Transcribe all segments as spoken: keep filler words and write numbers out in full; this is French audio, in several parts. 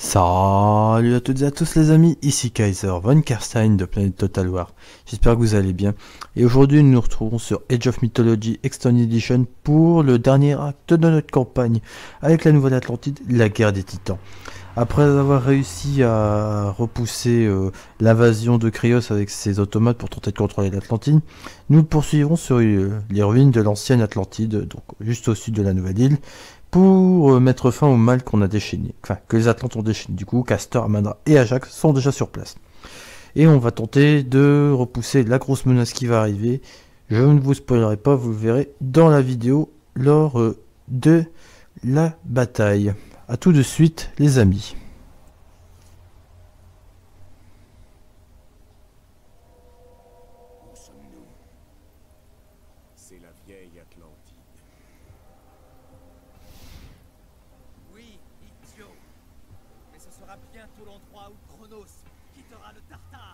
Salut à toutes et à tous les amis, ici Kaiser von Karstein de Planète Total War. J'espère que vous allez bien. Et aujourd'hui nous nous retrouvons sur Age of Mythology Extended Edition pour le dernier acte de notre campagne avec la Nouvelle Atlantide, la guerre des titans. Après avoir réussi à repousser euh, l'invasion de Kryos avec ses automates pour tenter de contrôler l'Atlantide, nous poursuivrons sur euh, les ruines de l'ancienne Atlantide, donc juste au sud de la nouvelle île, pour euh, mettre fin au mal qu'on a déchaîné, enfin que les Atlantes ont déchaîné. Du coup, Castor, Amandra et Ajax sont déjà sur place. Et on va tenter de repousser la grosse menace qui va arriver. Je ne vous spoilerai pas, vous le verrez dans la vidéo lors euh, de la bataille. A tout de suite les amis. Où sommes-nous? C'est la vieille Atlantide. Oui, idiot. Mais ce sera bientôt l'endroit où Chronos quittera le Tartare.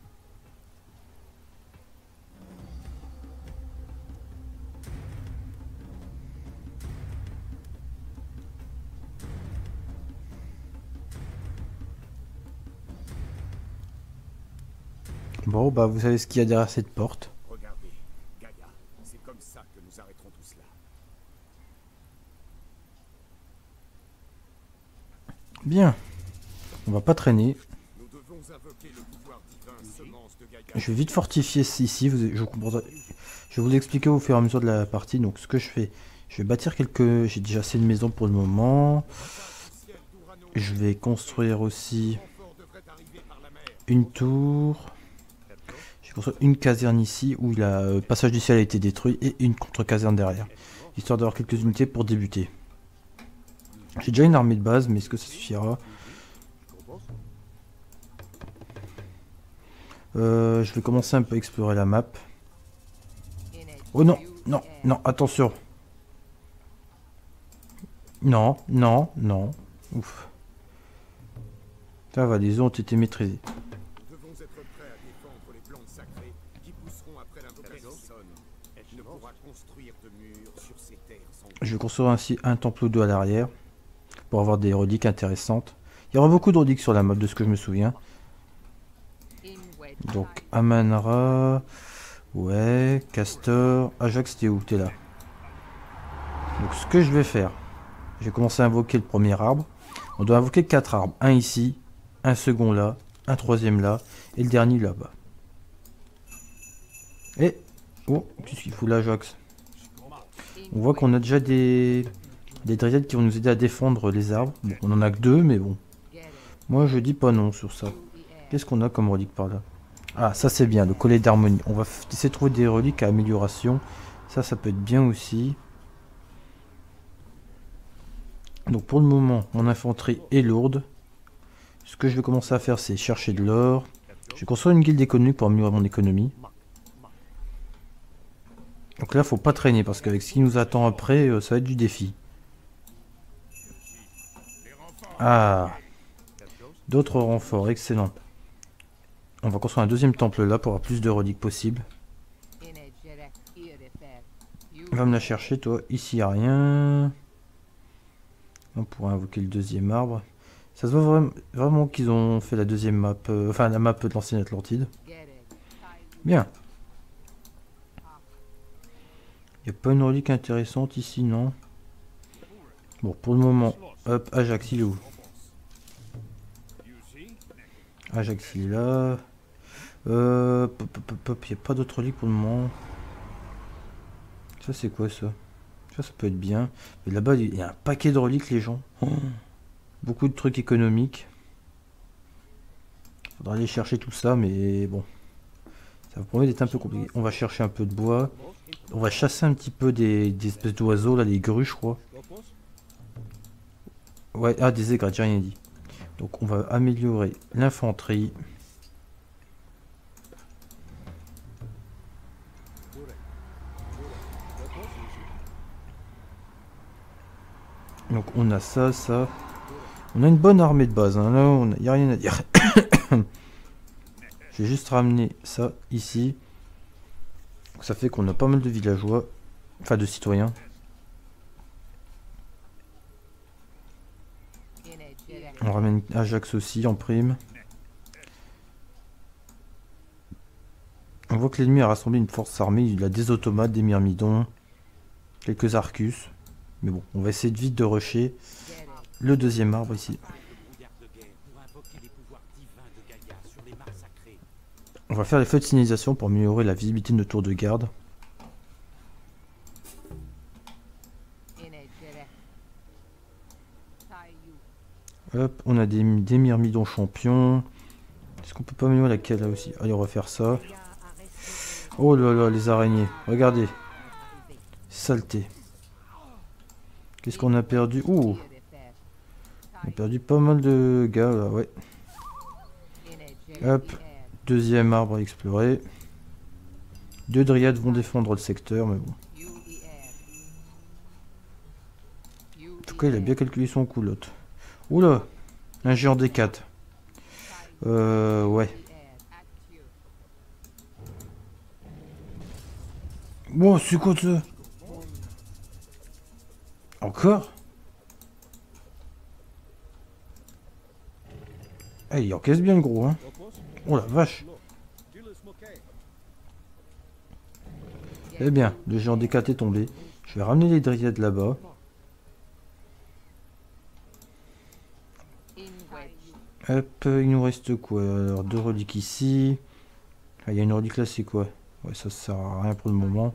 Bon, bah vous savez ce qu'il y a derrière cette porte. Regardez, Gaïa, c'est comme ça que nous arrêterons tout cela. Bien, on va pas traîner. Nous devons invoquer le pouvoir divin semence de Gaïa. Je vais vite fortifier ici, vous, je, comprendrai- je vais vous expliquer au fur et à mesure de la partie. Donc ce que je fais, je vais bâtir quelques... J'ai déjà assez de maisons pour le moment. Je vais construire aussi une tour. Je vais construire une caserne ici où le euh, passage du ciel a été détruit et une contre-caserne derrière. Histoire d'avoir quelques unités pour débuter. J'ai déjà une armée de base, mais est-ce que ça suffira? Euh, je vais commencer un peu à explorer la map. Oh non, non, non, attention. Non, non, non. Ouf. Ça va, les eaux ont été maîtrisées. Nous devons être prêts à défendre les plantes sacrées qui pousseront après l'invocation. Personne ne pourra construire de murs sur ces terres sans... Je vais construire ainsi un temple d'eau à l'arrière pour avoir des reliques intéressantes. Il y aura beaucoup de reliques sur la map de ce que je me souviens. Donc Amanra, ouais, Castor, Ajax, t'es où? T'es là. Donc ce que je vais faire, je vais commencer à invoquer le premier arbre. On doit invoquer quatre arbres. Un ici, un second là, un troisième là, et le dernier là-bas. Et, oh, qu'est-ce qu'il fout l'Ajax? On voit qu'on a déjà des, des dryades qui vont nous aider à défendre les arbres. Bon, on en a que deux, mais bon. Moi, je dis pas non sur ça. Qu'est-ce qu'on a comme relique par là? Ah, ça c'est bien, le collet d'harmonie. On va essayer de trouver des reliques à amélioration. Ça, ça peut être bien aussi. Donc pour le moment, mon infanterie est lourde. Ce que je vais commencer à faire, c'est chercher de l'or. Je vais construire une guilde économique pour améliorer mon économie. Donc là, faut pas traîner parce qu'avec ce qui nous attend après, euh, ça va être du défi. Ah, d'autres renforts, excellent. On va construire un deuxième temple là pour avoir plus de reliques possibles. Va me la chercher, toi. Ici, il n'y a rien. On pourra invoquer le deuxième arbre. Ça se voit vraiment, vraiment qu'ils ont fait la deuxième map, euh, enfin la map de l'ancienne Atlantide. Bien. Il n'y a pas une relique intéressante ici, non? Bon, pour le moment, hop, Ajax, il est où? Ajax, il est là. Euh, pop, pop, pop, pop, il n'y a pas d'autre relique pour le moment. Ça, c'est quoi ça? Ça, ça peut être bien. Mais là-bas, il y a un paquet de reliques, les gens. Oh, beaucoup de trucs économiques. Faudra aller chercher tout ça, mais bon. Ça va promettre d'être un peu compliqué. On va chercher un peu de bois. On va chasser un petit peu des, des espèces d'oiseaux, là, les grues, je crois. Ouais, ah, des aigrettes, j'ai rien dit. Donc, on va améliorer l'infanterie. Donc, on a ça, ça. On a une bonne armée de base, hein. Là, il n'y a rien à dire. Je vais juste ramener ça ici. Donc, ça fait qu'on a pas mal de villageois. Enfin, de citoyens. On ramène Ajax aussi en prime. On voit que l'ennemi a rassemblé une force armée. Il a des automates, des myrmidons, quelques arcus. Mais bon, on va essayer de vite de rusher le deuxième arbre ici. On va faire les feux de signalisation pour améliorer la visibilité de nos tours de garde. Hop, on a des, des myrmidons champions. Est-ce qu'on peut pas améliorer laquelle là aussi? Allez, on va faire ça. Oh là là, les araignées. Regardez. Saleté. Qu'est-ce qu'on a perdu? Ouh. On a perdu pas mal de gars là, ouais. Hop. Deuxième arbre à explorer. Deux dryades vont défendre le secteur, mais bon. En tout cas, il a bien calculé son coup, l'autre. Oula. Un géant D quatre. Euh, ouais. Bon, c'est quoi ça? Encore? Eh, il encaisse bien le gros, hein. Oh la vache. Eh bien, le géant D quatre est tombé. Je vais ramener les dryades là-bas. Hop, il nous reste quoi? Alors, deux reliques ici. Ah, il y a une relique là, c'est quoi? Ouais, ça sert à rien pour le moment.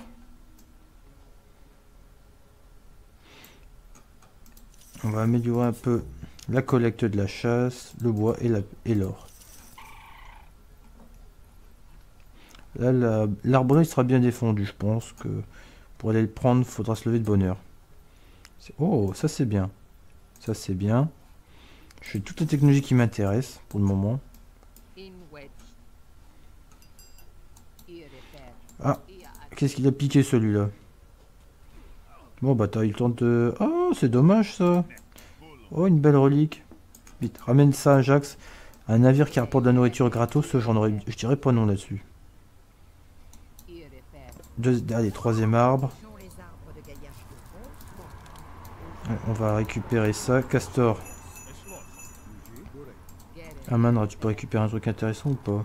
On va améliorer un peu la collecte de la chasse, le bois et l'or. Là, l'arbre là, il sera bien défendu, je pense que pour aller le prendre, il faudra se lever de bonne heure. Oh, ça c'est bien. Ça c'est bien. Je fais toutes les technologies qui m'intéressent pour le moment. Ah, qu'est-ce qu'il a piqué celui-là? Bon bah t'as eu le temps de... Oh, c'est dommage ça. Oh, une belle relique. Vite, ramène ça à Ajax. Un navire qui rapporte de la nourriture gratos, j'en aurais... Je dirais pas non là-dessus. Deux... Allez, troisième arbre. On va récupérer ça. Castor. Aman, tu peux récupérer un truc intéressant ou pas?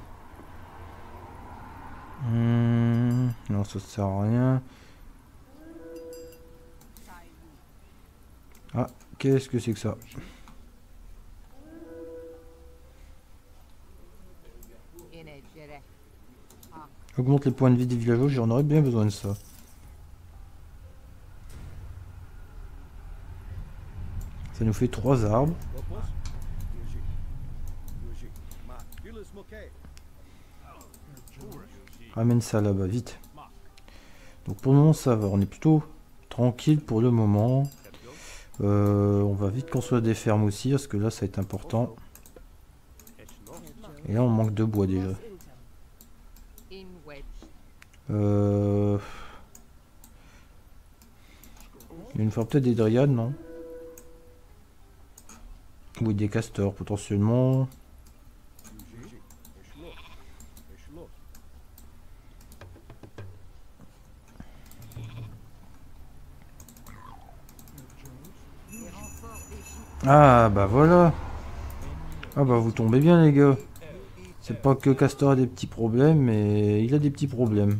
hmm, Non, ça sert à rien. Ah, qu'est-ce que c'est que ça? Augmente les points de vie des villageois, j'en aurais bien besoin de ça. Ça nous fait trois arbres. Ramène ça là-bas, vite. Donc pour le moment ça va, on est plutôt tranquille pour le moment. Euh, on va vite construire des fermes aussi, parce que là ça va être important. Et là on manque de bois déjà. Euh... Il va nous faire peut-être des dryades, non? Oui, des castors potentiellement. Ah bah voilà. Ah bah vous tombez bien les gars. C'est pas que Castor a des petits problèmes, mais il a des petits problèmes.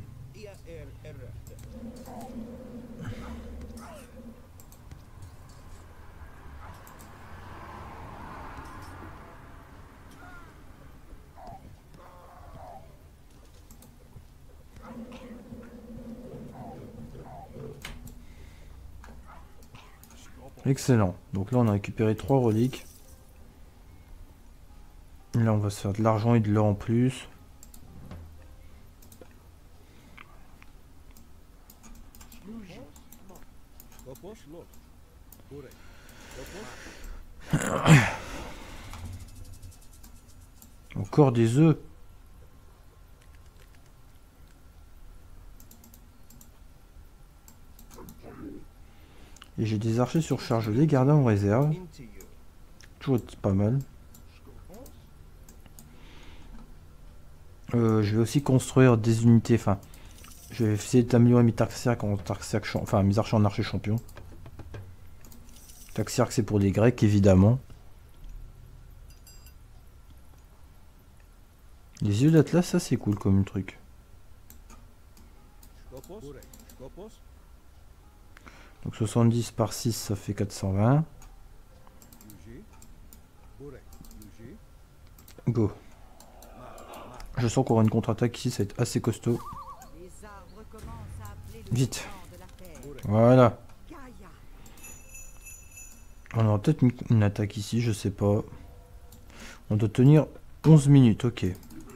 Excellent. Donc là on a récupéré trois reliques. Là on va se faire de l'argent et de l'or en plus. Encore des œufs. Et j'ai des archers surchargés, les garder en réserve. Toujours pas mal. Euh, je vais aussi construire des unités. Enfin, je vais essayer d'améliorer mes Taxiarques en Taxiarques, enfin mes archers en archers champions. Taxiarques c'est pour les Grecs évidemment. Les yeux d'Atlas, ça c'est cool comme truc. Donc soixante-dix par six, ça fait quatre cent vingt. Go. Je sens qu'on aura une contre-attaque ici, ça va être assez costaud. Vite. Voilà. On aura peut-être une, une attaque ici, je sais pas. On doit tenir onze minutes, ok.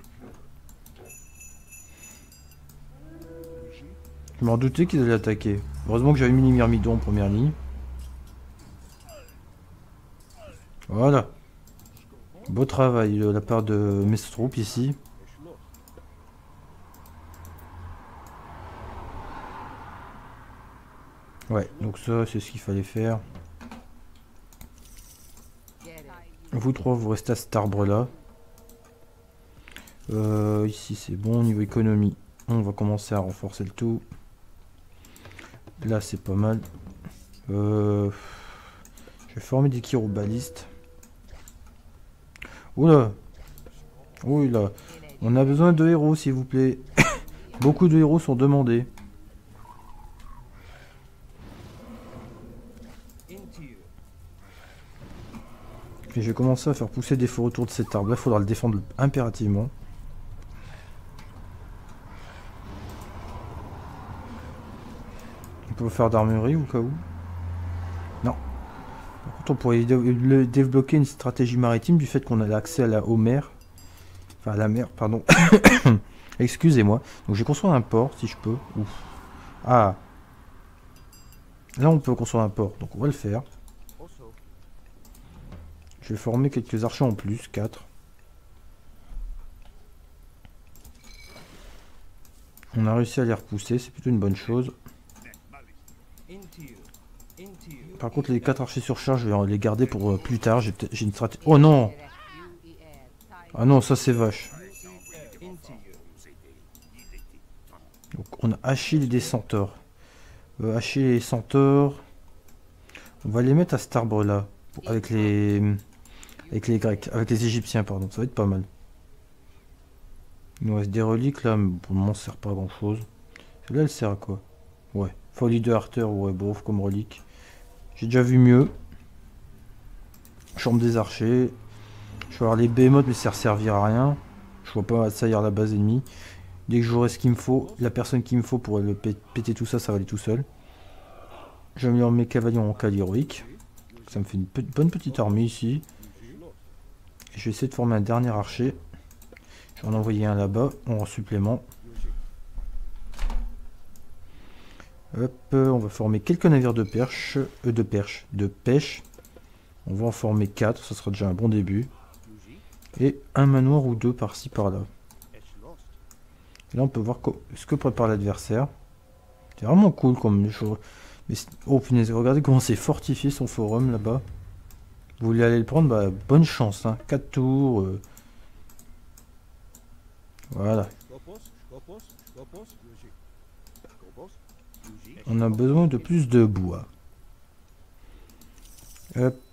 Je m'en doutais qu'ils allaient attaquer. Heureusement que j'avais mis les myrmidons en première ligne. Voilà. Beau travail de la part de mes troupes ici. Ouais, donc ça c'est ce qu'il fallait faire. Vous trois, vous restez à cet arbre là. Euh, ici c'est bon, niveau économie. On va commencer à renforcer le tout. Là c'est pas mal. Euh, je vais former des chirobalistes. Oula. Oula. On a besoin de héros s'il vous plaît. Beaucoup de héros sont demandés. Et je vais commencer à faire pousser des feux autour de cet arbre. Là, il faudra le défendre impérativement. On peut faire d'armurerie au cas où. Non. Par contre, on pourrait dé le débloquer une stratégie maritime du fait qu'on a accès à la aux mers. Enfin, à la mer, pardon. Excusez-moi. Donc, je vais construire un port si je peux. Ouf. Ah. Là, on peut construire un port. Donc, on va le faire. Je vais former quelques archers en plus, quatre. On a réussi à les repousser, c'est plutôt une bonne chose. Par contre, les quatre archers sur charge, je vais les garder pour euh, plus tard. J'ai une stratégie. Oh non! Ah non, ça c'est vache. Donc, on a Achille et des centaures. Euh, Achille et les centaures. On va les mettre à cet arbre là. Avec les. Avec les Grecs, avec les Égyptiens, pardon, ça va être pas mal. Il nous reste des reliques là, mais pour le moment ça sert pas à grand chose. Celle-là elle sert à quoi? Ouais, folie de Arthur, ouais, bof comme relique. J'ai déjà vu mieux. Chambre des archers. Je vais avoir les behemoths, mais ça ne servira à rien. Je vois pas assaillir la base ennemie. Dès que j'aurai ce qu'il me faut, la personne qu'il me faut pour le péter tout ça, ça va aller tout seul. Je vais mettre mes cavaliers en cale héroïque. Ça me fait une pe bonne petite armée ici. Je vais essayer de former un dernier archer. Je vais en envoyer un là-bas, en supplément. Hop, on va former quelques navires de perche, euh, de perche, de pêche. On va en former quatre, ça sera déjà un bon début. Et un manoir ou deux par-ci par-là. Et là on peut voir ce que prépare l'adversaire. C'est vraiment cool comme chose. Mais oh punaise, regardez comment c'est fortifié son forum là-bas. Vous voulez aller le prendre, bah bonne chance, hein. quatre tours. Euh... Voilà. On a besoin de plus de bois. Hop.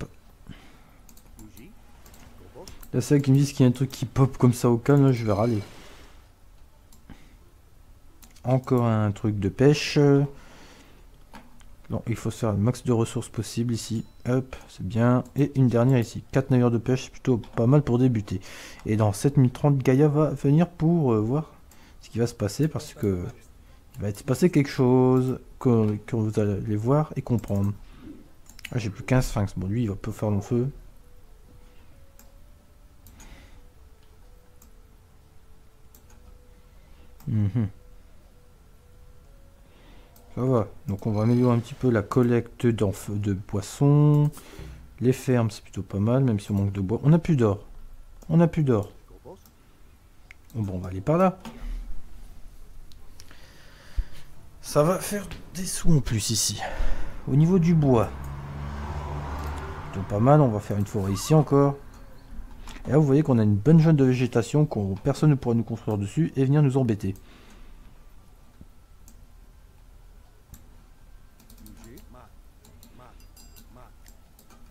Là c'est vrai qu'ils me disent qu'il y a un truc qui pop comme ça au calme, là, je vais râler. Encore un truc de pêche. Non, il faut faire le max de ressources possible ici. Hop, c'est bien. Et une dernière ici. quatre navires de pêche, c'est plutôt pas mal pour débuter. Et dans sept minutes trente, Gaïa va venir pour euh, voir ce qui va se passer. Parce que il va se passer quelque chose que, que vous allez voir et comprendre. Ah, j'ai plus qu'un sphinx. Bon, lui, il va pas faire long feu. Mm-hmm. Ça va. Donc on va améliorer un petit peu la collecte de poissons. Les fermes, c'est plutôt pas mal, même si on manque de bois. On n'a plus d'or. On n'a plus d'or. Bon, on va aller par là. Ça va faire des sous en plus ici. Au niveau du bois. Plutôt pas mal, on va faire une forêt ici encore. Et là, vous voyez qu'on a une bonne zone de végétation, qu'on personne ne pourra nous construire dessus et venir nous embêter.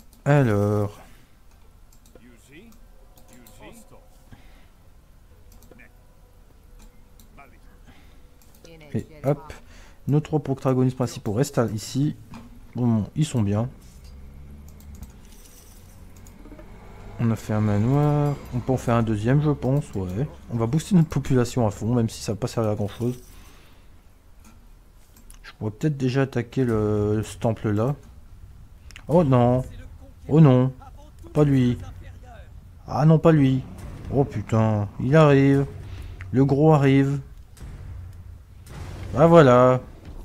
Alors, Et hop, nos trois protagonistes principaux restent ici. Bon, ils sont bien. On a fait un manoir. On peut en faire un deuxième, je pense. Ouais. On va booster notre population à fond, même si ça va pas servir à grand chose. Je pourrais peut-être déjà attaquer le, ce temple là. Oh non. Oh non. Pas lui. Ah non, pas lui. Oh putain. Il arrive. Le gros arrive. Ah voilà.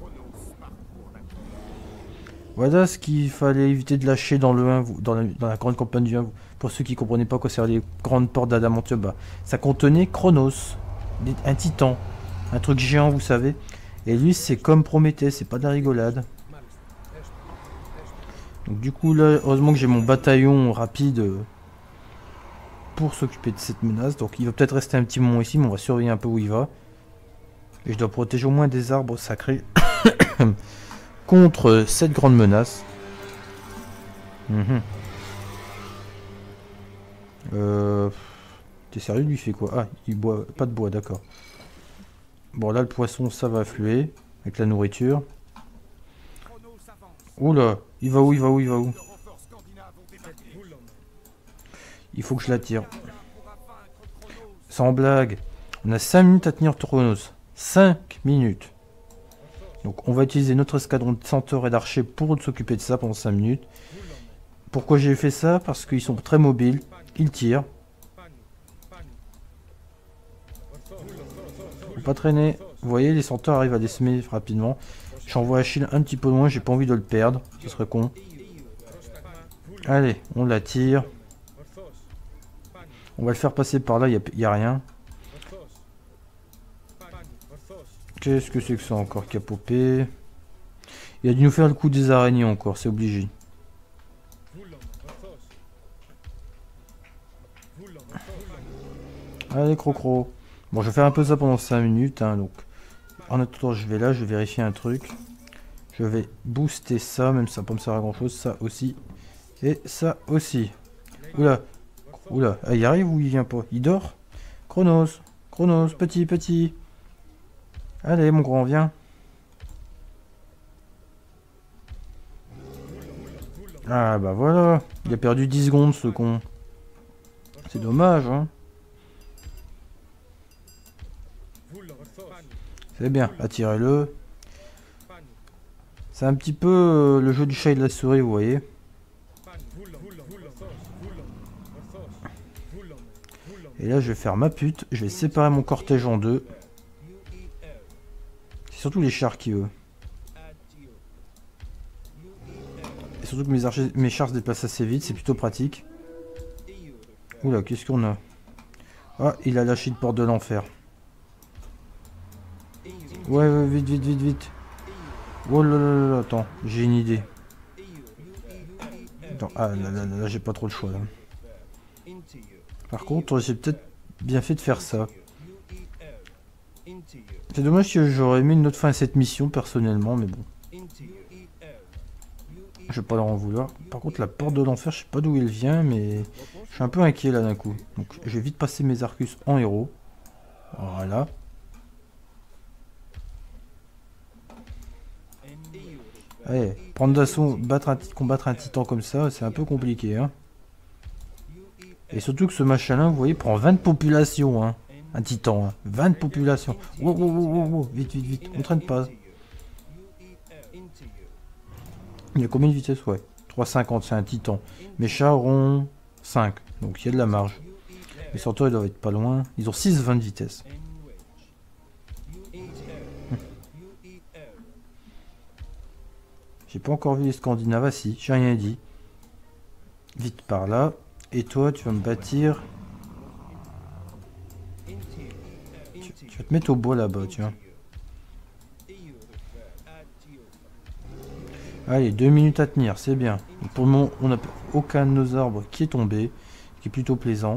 Voilà ce qu'il fallait éviter de lâcher dans le un, dans la, dans la grande campagne du un. Pour ceux qui ne comprenaient pas quoi c'est les grandes portes d'Adamantium, bah, ça contenait Chronos, un titan, un truc géant, vous savez. Et lui, c'est comme Prométhée, c'est pas de la rigolade. Donc du coup, là, heureusement que j'ai mon bataillon rapide pour s'occuper de cette menace. Donc il va peut-être rester un petit moment ici, mais on va surveiller un peu où il va. Et je dois protéger au moins des arbres sacrés contre cette grande menace. Mmh. Euh... T'es sérieux, lui il fait quoi? Ah, il boit pas de bois, d'accord. Bon, là le poisson ça va affluer avec la nourriture. Oula, il va où, il va où, il va où? Il faut que je l'attire. Sans blague. On a cinq minutes à tenir Chronos. cinq minutes. Donc on va utiliser notre escadron de centaures et d'archers pour s'occuper de ça pendant cinq minutes. Pourquoi j'ai fait ça? Parce qu'ils sont très mobiles. Ils tirent. Faut pas traîner. Vous voyez, les centaures arrivent à décimer rapidement. J'envoie Achille un petit peu loin, j'ai pas envie de le perdre. Ce serait con. Allez, on l'attire. On va le faire passer par là, il n'y a, a rien. Qu'est-ce que c'est que ça encore qui a popé? Il a dû nous faire le coup des araignées encore, c'est obligé. Allez, crocro. Bon, je vais faire un peu ça pendant cinq minutes. Hein, donc, en attendant, je vais là, je vais vérifier un truc. Je vais booster ça, même si ça peut me servir à grand chose. Ça aussi. Et ça aussi. Oula. Oula. Ah, il arrive ou il vient pas? Il dort? Chronos. Chronos, petit, petit. Allez, mon grand, viens. Ah, bah voilà. Il a perdu dix secondes, ce con. C'est dommage, hein. C'est bien, attirez-le. C'est un petit peu euh, le jeu du chat et de la souris, vous voyez. Et là, je vais faire ma pute. Je vais séparer mon cortège en deux. C'est surtout les chars qui veulent. Et surtout que mes, archers, mes chars se déplacent assez vite, c'est plutôt pratique. Oula, qu'est-ce qu'on a? Ah, il a lâché une porte de l'enfer. Ouais, ouais, vite, vite, vite, vite. Oh là là là, attends, j'ai une idée. Attends, ah là là là, là j'ai pas trop le choix là. Par contre, j'ai peut-être bien fait de faire ça. C'est dommage que j'aurais aimé une autre fin à cette mission personnellement, mais bon. Je vais pas leur en vouloir. Par contre, la porte de l'enfer, je sais pas d'où elle vient, mais je suis un peu inquiet là d'un coup. Donc, je vais vite passer mes Arcus en héros. Voilà. Allez, prendre d'assaut, battre un, combattre un titan comme ça, c'est un peu compliqué, hein. Et surtout que ce machin-là, vous voyez, prend vingt populations, hein. Un titan, hein. vingt populations. Wow, wow, wow, wow, wow. Vite, vite, vite. On traîne pas. Il y a combien de vitesse? Ouais. trois virgule cinquante, c'est un titan. Mes chars auront cinq. Donc il y a de la marge. Les centaures, ils doivent être pas loin. Ils ont six virgule vingt de vitesse. J'ai pas encore vu les Scandinaves. Ah si, j'ai rien dit. Vite par là. Et toi, tu vas me bâtir. Tu, tu vas te mettre au bois là-bas, tu vois. Allez, deux minutes à tenir, c'est bien. Donc pour le moment, on n'a aucun de nos arbres qui est tombé, ce qui est plutôt plaisant.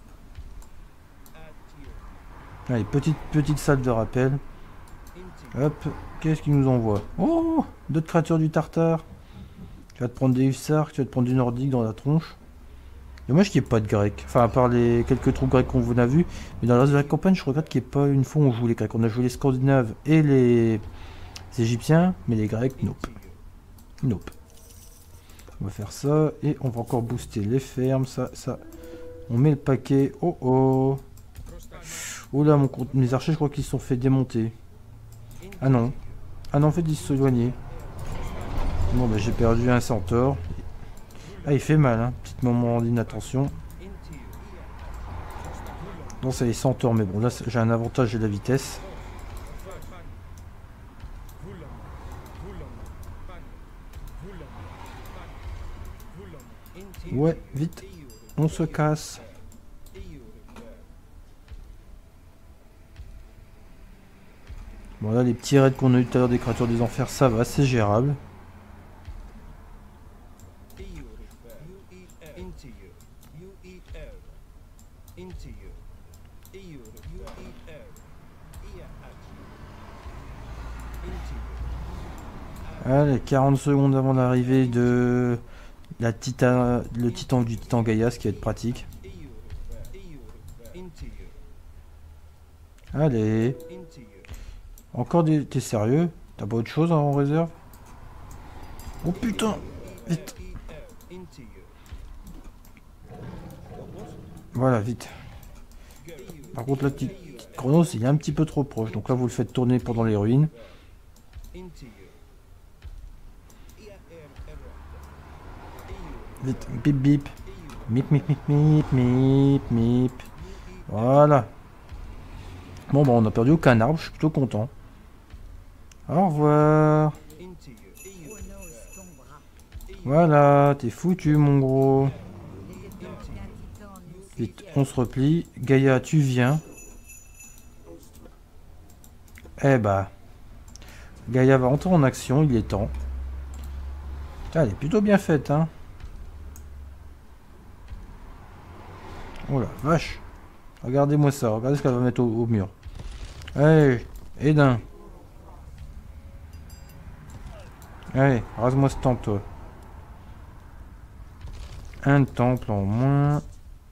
Allez, petite, petite salle de rappel. Hop, qu'est-ce qu'il nous envoie? Oh, d'autres créatures du Tartare. Tu vas te prendre des hussards, tu vas te prendre du nordique dans la tronche. Dommage qu'il n'y ait pas de grec. Enfin, à part les quelques troupes grecques qu'on vous a vu. Mais dans le reste de la campagne, je regrette qu'il n'y ait pas une fois où on joue les grecs. On a joué les Scandinaves et les, les Égyptiens. Mais les grecs, nope. Nope. On va faire ça. Et on va encore booster les fermes. Ça, ça. On met le paquet. Oh oh. Oh là, mon compte. Mes archers, je crois qu'ils se sont fait démonter. Ah non. Ah non, en fait, ils se sont éloignés. Bon, bah, j'ai perdu un centaure. Ah, il fait mal, hein. Petit moment d'inattention. Non, c'est les centaures, mais bon, là, j'ai un avantage de la vitesse. Ouais, vite. On se casse. Bon, là, les petits raids qu'on a eu tout à l'heure des créatures des enfers, ça va, c'est gérable. Allez, quarante secondes avant l'arrivée de la titan, le titan du titan Gaïa, ce qui va être pratique. Allez. Encore des... T'es sérieux? T'as pas autre chose en réserve? Oh putain! Vite! Voilà, vite. Par contre, la petite Chronos, il est un petit peu trop proche. Donc là, vous le faites tourner pendant les ruines. Vite, bip bip. Mip mip mip mip mip mip. Voilà. Bon, bah, on a perdu aucun arbre, je suis plutôt content. Au revoir. Voilà, t'es foutu, mon gros. Vite, on se replie. Gaïa, tu viens. Eh bah. Gaïa va entrer en action, il est temps. Putain, elle est plutôt bien faite, hein. Oh la vache. Regardez-moi ça, regardez ce qu'elle va mettre au, au mur. Allez, Edin. Allez, rase-moi ce temple, toi. Un temple en moins.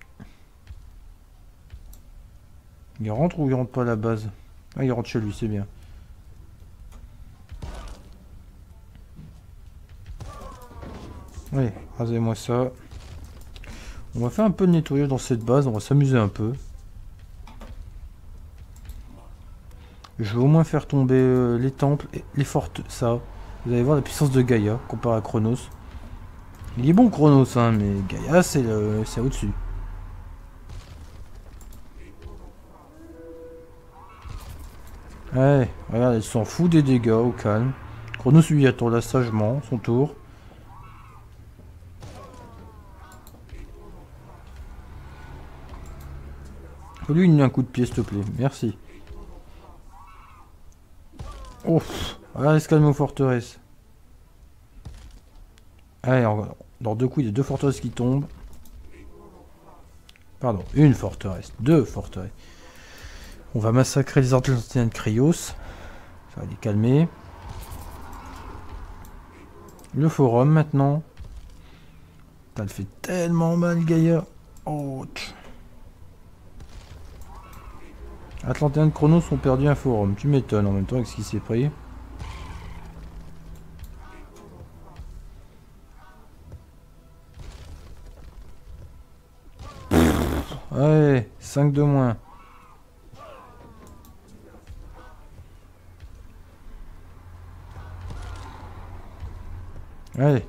Il rentre ou il rentre pas à la base? Ah, il rentre chez lui, c'est bien. Allez, rasez-moi ça. On va faire un peu de nettoyage dans cette base, on va s'amuser un peu. Je vais au moins faire tomber euh, les temples et les fortes, ça. Vous allez voir la puissance de Gaïa comparé à Chronos. Il est bon Chronos, hein, mais Gaïa c'est au-dessus. Ouais, regarde, elle s'en fout des dégâts, au calme. Chronos lui attend là sagement, son tour. Lui il met un coup de pied s'il te plaît, merci. Ouf, regarde ce calme aux forteresses. Allez, dans deux coups il y a deux forteresses qui tombent. Pardon, une forteresse, deux forteresses. On va massacrer les Atlantiens de Cryos. Ça va les calmer. Le forum maintenant. Ça le fait tellement mal Gaïa. Oh. Atlantiens de Chronos ont perdu un forum. Tu m'étonnes en même temps avec ce qui s'est pris. Ouais, cinq de moins. Allez.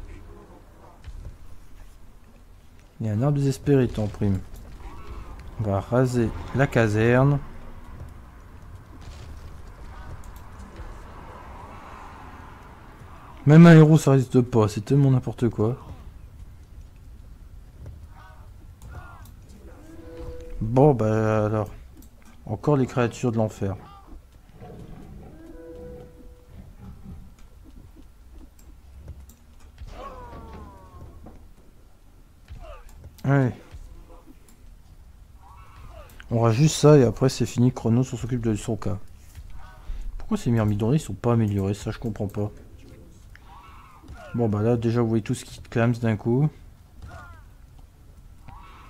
Il y a un arbre désespéré en prime. On va raser la caserne. Même un héros ça résiste pas, c'est tellement n'importe quoi. Bon bah alors. Encore les créatures de l'enfer. Allez. On rate juste ça et après c'est fini. Chronos on s'occupe de son cas. Pourquoi ces myrmidons ils sont pas améliorés? Ça je comprends pas. Bon bah là déjà vous voyez tout ce qui clame d'un coup.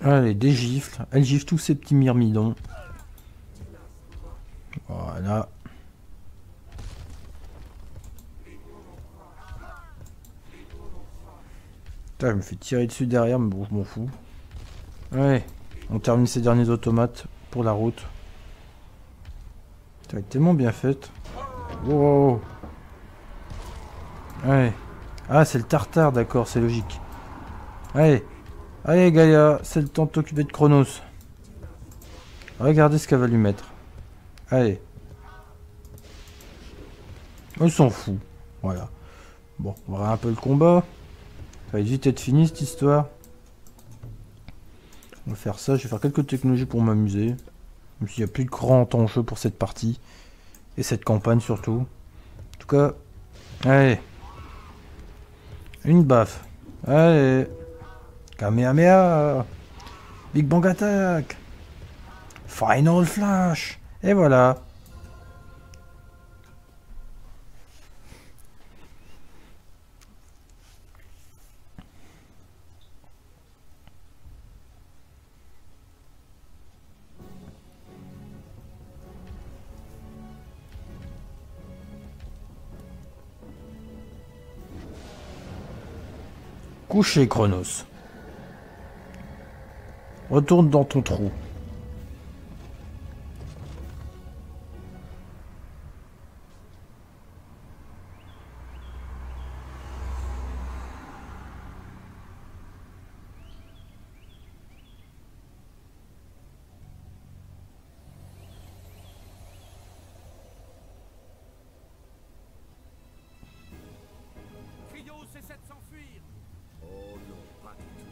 Allez, des gifles. Elle gifle tous ces petits myrmidons. Voilà. Putain, je me fais tirer dessus derrière, mais bon, je m'en fous. Ouais, on termine ces derniers automates pour la route. Ça va être tellement bien faite. Wow. Ouais. Ah, c'est le tartare, d'accord, c'est logique. Allez. Allez, Gaïa, c'est le temps de t'occuper de Chronos. Regardez ce qu'elle va lui mettre. Allez. On s'en fout. Voilà. Bon, on va voir un peu le combat. Ça va vite être fini cette histoire. On va faire ça. Je vais faire quelques technologies pour m'amuser. Même s'il n'y a plus de grand enjeu pour cette partie. Et cette campagne surtout. En tout cas. Allez. Une baffe. Allez. Kamehameha. Big Bang Attack. Final Flash. Et voilà. Couché, Chronos. Retourne dans ton trou. Krios essaie de s'enfuir. Oh non, pas du tout.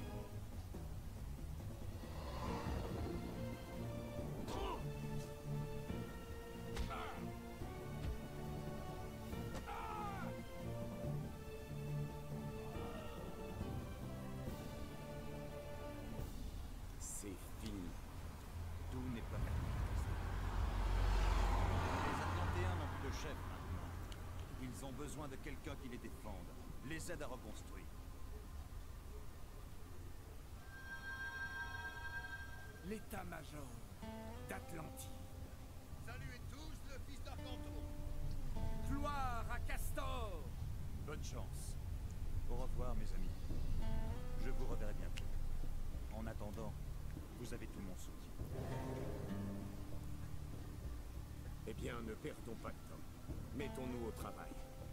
C'est fini. Tout n'est pas permis. Les Atlantéens n'ont plus de chef maintenant. Ils ont besoin de quelqu'un qui les défende, les aide à reconstruire. L'état-major d'Atlantide. Saluez tous le fils d'Arcanto. Gloire à Castor. Bonne chance. Au revoir, mes amis. Je vous reverrai bientôt. En attendant, vous avez tout mon soutien. Eh bien, ne perdons pas de temps. Mettons-nous au travail.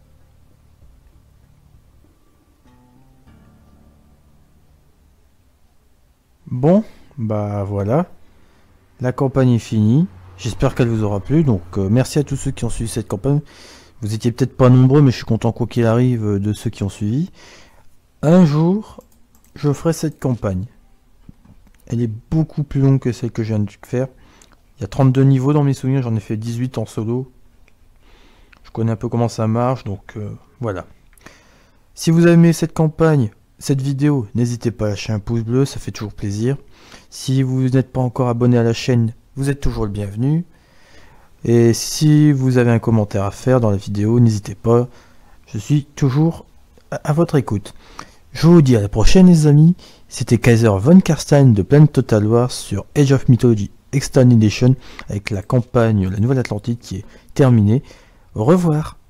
Bon, bah voilà. La campagne est finie. J'espère qu'elle vous aura plu. Donc euh, merci à tous ceux qui ont suivi cette campagne. Vous étiez peut-être pas nombreux, mais je suis content quoi qu'il arrive euh, de ceux qui ont suivi. Un jour, je ferai cette campagne. Elle est beaucoup plus longue que celle que je viens de faire. Il y a trente-deux niveaux dans mes souvenirs, j'en ai fait dix-huit en solo. Je connais un peu comment ça marche, donc euh, voilà. Si vous avez aimé cette campagne, cette vidéo, n'hésitez pas à lâcher un pouce bleu, ça fait toujours plaisir. Si vous n'êtes pas encore abonné à la chaîne, vous êtes toujours le bienvenu. Et si vous avez un commentaire à faire dans la vidéo, n'hésitez pas, je suis toujours à votre écoute. Je vous dis à la prochaine les amis, c'était Kaiser von Karstein de Planet Total War sur Age of Mythology Extended Edition avec la campagne La Nouvelle Atlantide qui est terminée. Au revoir.